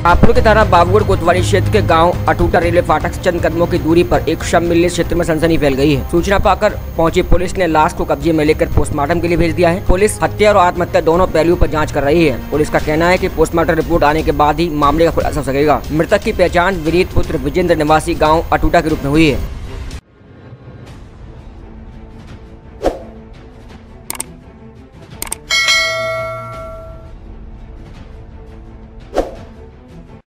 हापुड़ के थाना बाबूगढ़ कोतवाली क्षेत्र के गांव अटूटा रेलवे फाटक से चंद कदमों की दूरी पर एक शव मिलने क्षेत्र में सनसनी फैल गई है। सूचना पाकर पहुंची पुलिस ने लाश को कब्जे में लेकर पोस्टमार्टम के लिए भेज दिया है। पुलिस हत्या और आत्महत्या दोनों पहलुओं पर जांच कर रही है। पुलिस का कहना है कि पोस्टमार्टम रिपोर्ट आने के बाद ही मामले का खुलासा हो सकेगा। मृतक की पहचान विनीत पुत्र विजेंद्र निवासी गाँव अटूटा के रूप में हुई है।